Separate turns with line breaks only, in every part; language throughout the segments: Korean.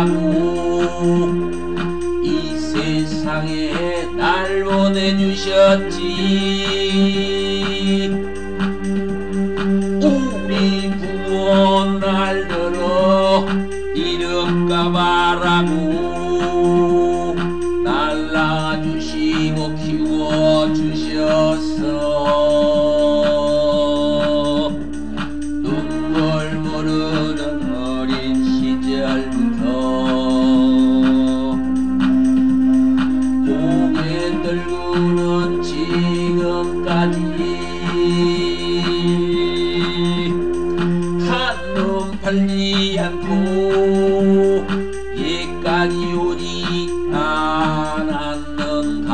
바라고 이 세상에 날 보내주셨지. 우리 부모 날들어 이름값 바라고 날 낳아주시고 키워주셨어. 눈물 무르는 어린 시절부터 고개 들고는 지금까지 한눈 팔지 않고 예까지 오지 않았는가.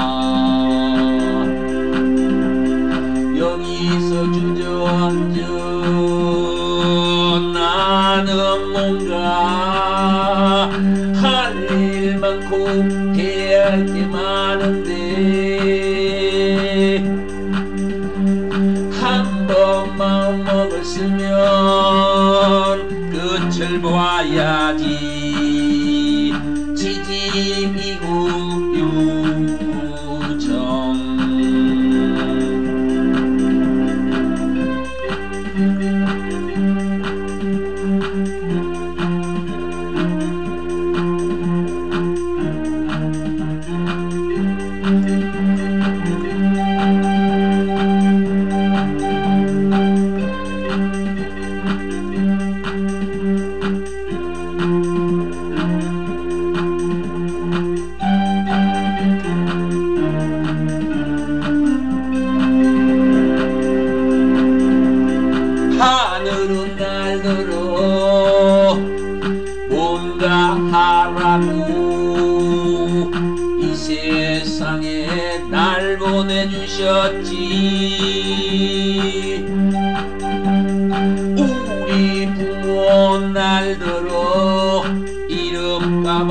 여기서 주저앉은 나는 뭔가 할 일 많고 해야 할 게 많은데 한 번 마음 먹었으면 끝을 봐야지. 지지미국 유정. 하늘은 날들어 뭔가 하라고 이 세상에 날 보내주셨지. 우리 부모 날들어 이름값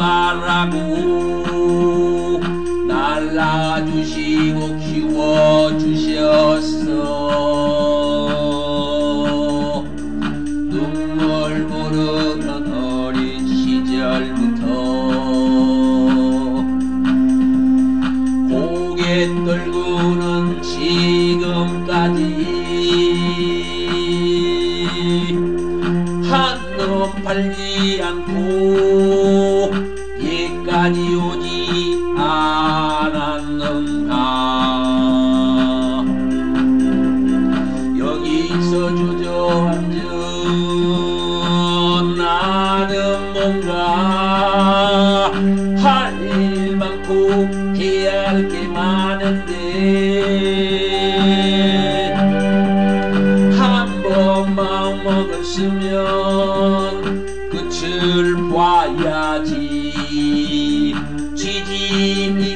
바라고 날 낳아주시고 키워주셨어. 눈물 무르던 어린 시절부터 고개 떨고는 지금까지 한눈 팔지 않고 예까지 오지 않았는가. 여기서 주저앉은 나는 뭔가 할 일 많고 해야 할 게 많은데 한 번 마음 먹었으면 끝을 봐야지. 지짐이